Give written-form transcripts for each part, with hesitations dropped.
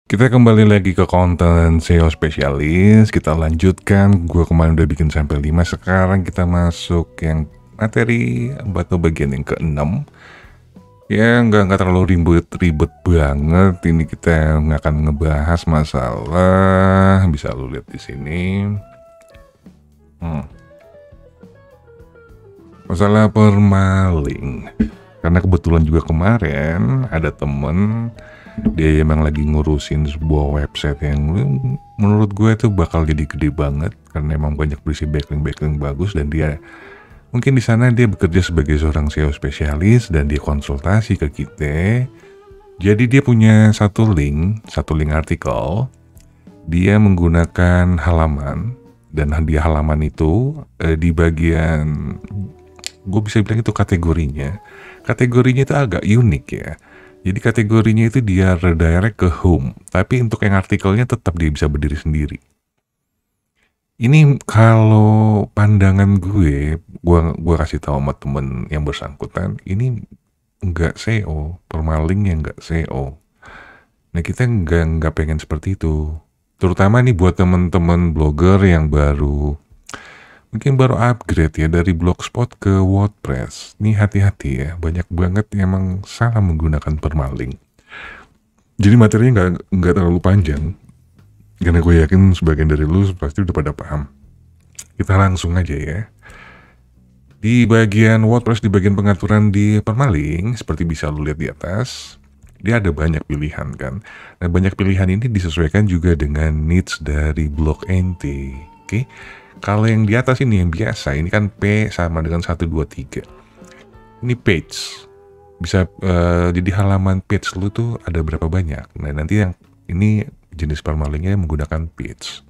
Kita kembali lagi ke konten SEO spesialis. Kita lanjutkan. Gue kemarin udah bikin sampai 5. Sekarang kita masuk yang materi atau bagian yang ke-6. Ya nggak terlalu ribet banget. Ini kita akan ngebahas masalah, bisa lu lihat di sini. Masalah permaling. Karena kebetulan juga kemarin ada temen, dia emang lagi ngurusin sebuah website yang menurut gue itu bakal jadi gede banget karena emang banyak berisi backlink bagus, dan dia mungkin di sana dia bekerja sebagai seorang SEO spesialis dan dia konsultasi ke kita. Jadi dia punya satu link artikel. Dia menggunakan halaman, dan di halaman itu di bagian, gue bisa bilang itu kategorinya itu agak unik ya. Jadi kategorinya itu dia redirect ke home, tapi untuk yang artikelnya tetap dia bisa berdiri sendiri. Ini kalau pandangan gue kasih tahu sama temen yang bersangkutan, ini nggak SEO, permalingnya nggak SEO. Nah kita nggak pengen seperti itu. Terutama nih buat temen-temen blogger yang mungkin baru upgrade ya dari Blogspot ke WordPress. Nih hati-hati ya, banyak banget yang emang salah menggunakan permaling. Jadi materinya nggak terlalu panjang, karena gue yakin sebagian dari lu pasti udah pada paham. Kita langsung aja ya. Di bagian WordPress, di bagian pengaturan di permaling, seperti bisa lu lihat di atas, dia ada banyak pilihan kan. Nah banyak pilihan ini disesuaikan juga dengan needs dari blog ente. Oke. Kalau yang di atas ini yang biasa, ini kan P sama dengan 1, 2, 3. Ini page. Bisa jadi halaman page lu tuh ada berapa banyak. Nah nanti yang ini jenis permalingnya menggunakan page.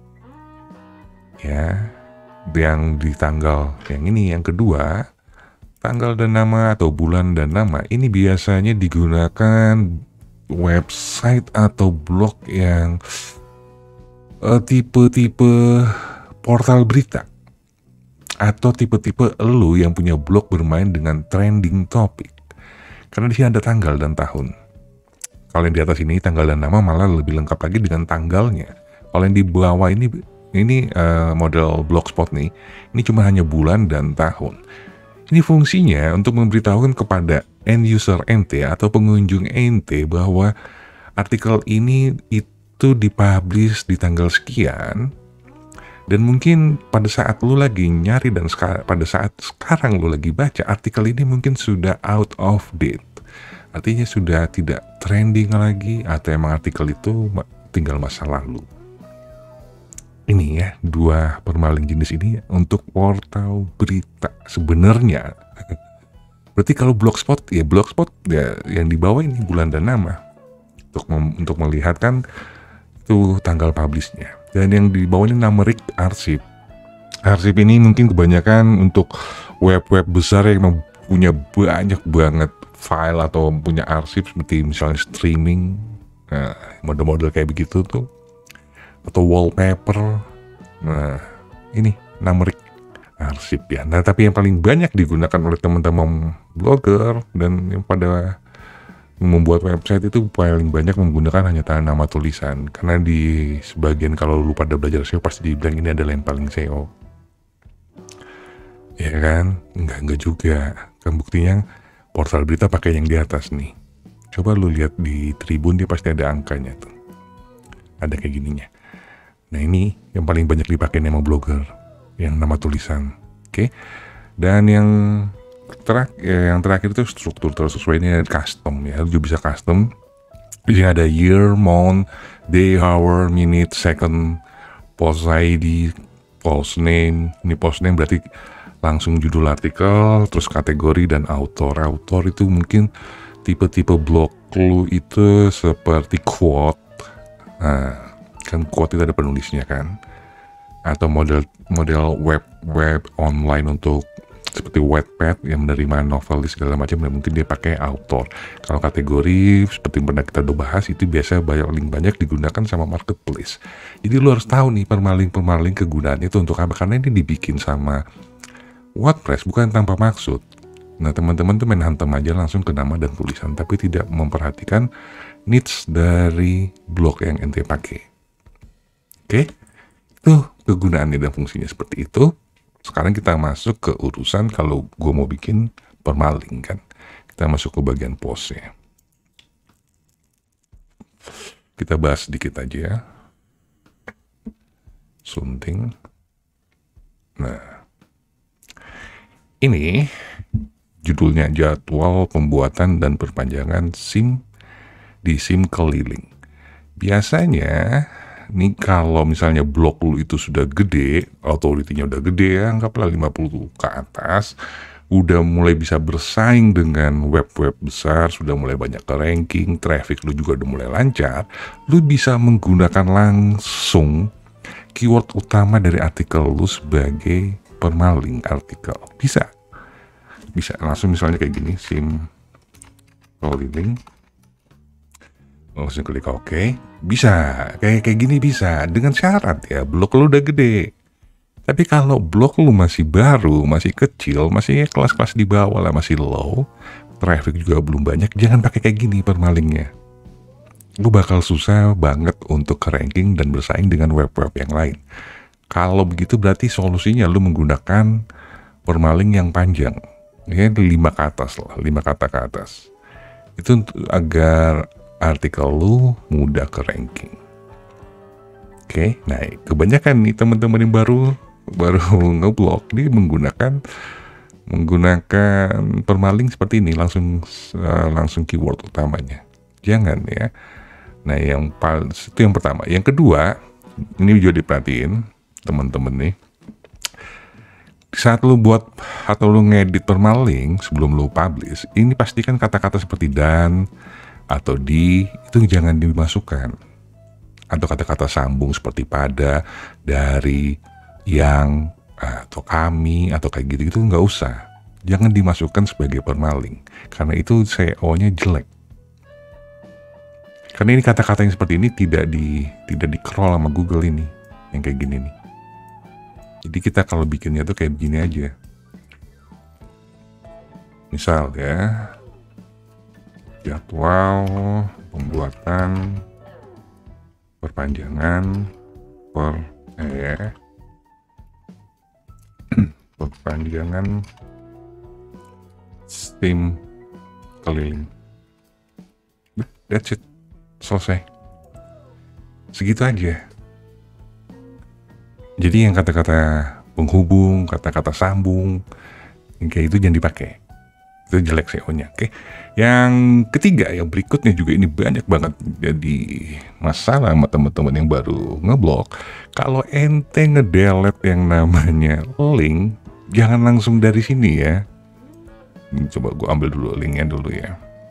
Ya, yang di tanggal yang ini, yang kedua, tanggal dan nama atau bulan dan nama. Ini biasanya digunakan website atau blog yang tipe-tipe portal berita, atau tipe-tipe lu yang punya blog bermain dengan trending topik. Karena di sini ada tanggal dan tahun. Kalau yang di atas ini tanggal dan nama malah lebih lengkap lagi dengan tanggalnya. Kalau yang di bawah ini model Blogspot nih, ini cuma hanya bulan dan tahun. Ini fungsinya untuk memberitahukan kepada end user ente atau pengunjung ente bahwa artikel ini itu dipublish di tanggal sekian. Dan mungkin pada saat lu lagi nyari dan pada saat sekarang lu lagi baca, artikel ini mungkin sudah out of date. Artinya sudah tidak trending lagi, atau emang artikel itu tinggal masa lalu. Ini ya, dua permaling jenis ini untuk portal berita sebenarnya. Berarti kalau Blogspot ya yang di bawah ini bulan dan nama. Untuk melihatkan itu tanggal publishnya. Dan yang di bawah ini numeric arsip. Arsip ini mungkin kebanyakan untuk web-web besar yang punya banyak banget file atau punya arsip, seperti misalnya streaming, model-model kayak begitu tuh, atau wallpaper. Nah, ini numeric arsip ya. Nah, tapi yang paling banyak digunakan oleh teman-teman blogger dan yang pada membuat website itu paling banyak menggunakan hanya nama tulisan. Karena di sebagian, kalau lu pada belajar SEO pasti dibilang ini adalah yang paling SEO. Ya kan? Enggak juga. Kan buktinya portal berita pakai yang di atas nih. Coba lu lihat di Tribun, dia pasti ada angkanya tuh. Ada kayak gininya. Nah ini yang paling banyak dipakai nama blogger, yang nama tulisan. Oke. Dan yang terakhir itu struktur tersesuai, ini custom ya, lu bisa custom. Di sini ada year, month, day, hour, minute, second, post ID, post name. Ini post name berarti langsung judul artikel, terus kategori dan author. Author itu mungkin tipe-tipe blog lu itu seperti quote. Nah, kan quote itu ada penulisnya kan. Atau model web online untuk seperti Wattpad yang menerima novel segala macam, dan mungkin dia pakai author. Kalau kategori seperti yang pernah kita udah bahas, itu biasa banyak digunakan sama marketplace. Jadi lu harus tahu nih permaling kegunaannya itu untuk apa, karena ini dibikin sama WordPress bukan tanpa maksud. Nah teman-teman tuh main hantam aja langsung ke nama dan tulisan, tapi tidak memperhatikan needs dari blog yang ente pakai. Oke, itu kegunaannya dan fungsinya seperti itu. Sekarang kita masuk ke urusan kalau gue mau bikin permalink kan. Kita masuk ke bagian post ya. Kita bahas sedikit aja ya. Sunting. Nah, ini judulnya jadwal pembuatan dan perpanjangan SIM di SIM keliling. Biasanya nih kalau misalnya blog lu itu sudah gede, authority-nya udah gede ya, anggaplah 50 ke atas, udah mulai bisa bersaing dengan web-web besar, sudah mulai banyak ke ranking, traffic lu juga udah mulai lancar, lu bisa menggunakan langsung keyword utama dari artikel lu sebagai permalink artikel. Bisa langsung misalnya kayak gini, SIM keliling, langsung klik OK. Bisa kayak gini, bisa dengan syarat ya blog lu udah gede. Tapi kalau blog lu masih baru, masih kecil, masih kelas-kelas di bawah lah, masih low, traffic juga belum banyak, jangan pakai kayak gini permalingnya. Lu bakal susah banget untuk ranking dan bersaing dengan web-web yang lain. Kalau begitu berarti solusinya lu menggunakan permaling yang panjang. Ya 5 ke atas lah, 5 kata ke atas. Itu agar artikel lu mudah ke ranking. Oke, nah kebanyakan nih teman-teman yang baru ngeblog dia menggunakan permaling seperti ini, langsung keyword utamanya. Jangan ya. Nah, itu yang pertama. Yang kedua, ini juga diperhatiin teman-teman nih. Saat lu buat atau lu ngedit permaling sebelum lu publish, ini pastikan kata-kata seperti dan atau di itu jangan dimasukkan. Atau kata-kata sambung seperti pada, dari, yang, atau kami, atau kayak gitu-gitu nggak usah. Jangan dimasukkan sebagai permaling, karena itu SEO-nya jelek. Karena ini kata-kata yang seperti ini tidak di-crawl sama Google ini, yang kayak gini nih. Jadi kita kalau bikinnya tuh kayak begini aja. Misal ya, jadwal pembuatan perpanjangan perpanjangan SIM keliling. That's it. Selesai. Segitu aja. Jadi yang kata-kata penghubung, kata-kata sambung, yang kayak itu jangan dipakai. Itu jelek SEO-nya. Oke. Yang ketiga, yang berikutnya juga ini banyak banget jadi masalah sama teman-teman yang baru ngeblog. Kalau ente ngedelete yang namanya link, jangan langsung dari sini ya. Ini coba gue ambil dulu linknya dulu ya.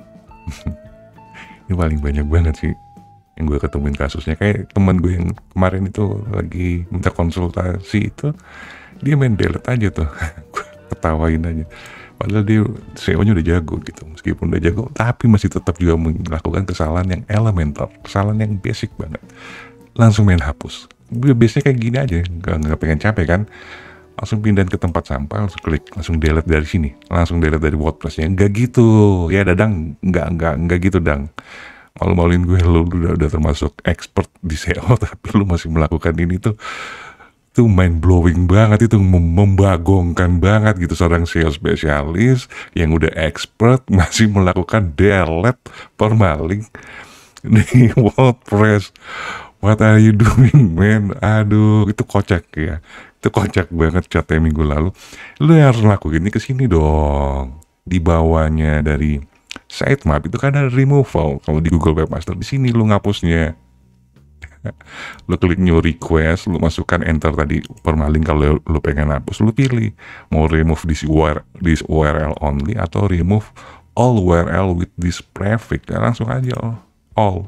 Ini paling banyak banget sih yang gue ketemuin kasusnya. Kayak teman gue yang kemarin itu lagi minta konsultasi itu, dia main delete aja tuh. Gue ketawain aja. Padahal dia SEO-nya udah jago gitu. Meskipun udah jago, tapi masih tetap juga melakukan kesalahan yang elemental, kesalahan yang basic banget. Langsung main hapus. Biasanya kayak gini aja, nggak pengen capek kan. Langsung pindahin ke tempat sampah, langsung klik, langsung delete dari sini, langsung delete dari WordPress-nya. Nggak gitu, ya Dadang, nggak gitu Dang. Malu-maluin gue, lu udah termasuk expert di SEO, tapi lu masih melakukan ini tuh mind blowing banget, itu membagongkan banget gitu. Seorang SEO spesialis yang udah expert masih melakukan delete permaling di WordPress. What are you doing, man? Aduh, itu kocak ya. Itu kocak banget catnya minggu lalu. Lu yang harus lakuin ini kesini dong. Di bawahnya dari sitemap itu kan ada removal. Kalau di Google Webmaster di sini lu ngapusnya. Lu klik new request, lu masukkan enter tadi permaling. Kalau lu pengen hapus, lu pilih mau remove this URL only atau remove all URL with this prefix. Ya, langsung aja all.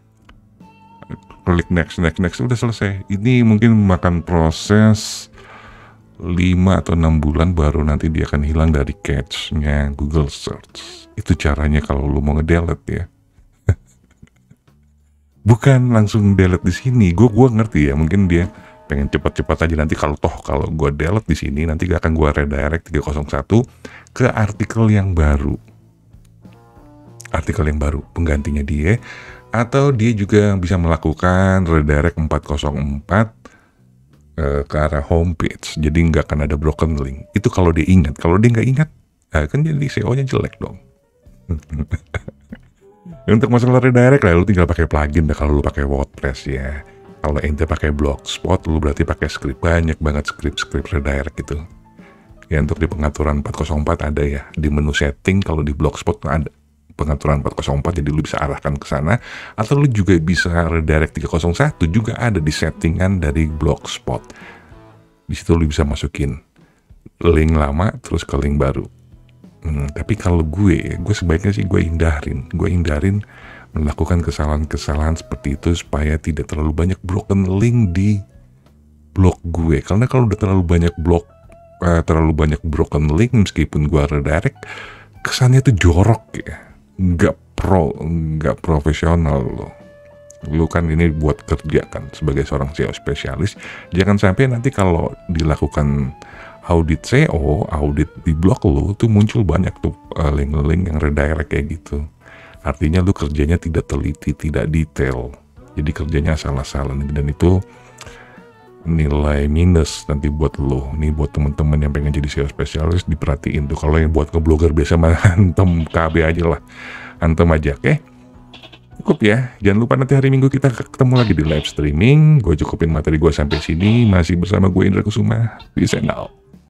Klik next, udah selesai. Ini mungkin makan proses 5 atau 6 bulan baru nanti dia akan hilang dari cache-nya Google Search. Itu caranya kalau lu mau ngedelete ya. Bukan langsung delete di sini. Gue ngerti ya, mungkin dia pengen cepat-cepat aja. Nanti kalau gue delete di sini, nanti akan gue redirect 301 ke artikel yang baru. Artikel yang baru, penggantinya dia. Atau dia juga bisa melakukan redirect 404 ke arah homepage, jadi nggak akan ada broken link. Itu kalau dia ingat. Kalau dia nggak ingat, kan jadi SEO-nya jelek dong. Untuk masalah redirect lah, lu tinggal pakai plugin dah kalau lu pakai WordPress ya. Kalau ente pakai Blogspot, lu berarti pakai script, banyak banget script redirect gitu. Ya untuk di pengaturan 404 ada ya, di menu setting kalau di Blogspot ada pengaturan 404, jadi lu bisa arahkan ke sana. Atau lu juga bisa redirect 301, juga ada di settingan dari Blogspot. Di situ lu bisa masukin link lama terus ke link baru. Tapi kalau gue sebaiknya sih gue hindarin melakukan kesalahan-kesalahan seperti itu supaya tidak terlalu banyak broken link di blog gue. Karena kalau udah terlalu banyak broken link, meskipun gue redirect, kesannya tuh jorok ya, nggak profesional loh. Lu kan ini buat kerja kan sebagai seorang SEO spesialis, jangan sampai nanti kalau dilakukan audit SEO, audit di blog lu tuh muncul banyak tuh link-link yang redirect kayak gitu. Artinya lu kerjanya tidak teliti, tidak detail, jadi kerjanya asal-asalan, dan itu nilai minus nanti buat lo. Nih buat temen-temen yang pengen jadi SEO spesialis, diperhatiin tuh. Kalau yang buat ngeblogger biasa mah antem KB aja lah, antem aja. Oke, cukup ya. Jangan lupa nanti hari Minggu kita ketemu lagi di live streaming. Gue cukupin materi gue sampai sini. Masih bersama gue Indra Kusuma. Peace and out.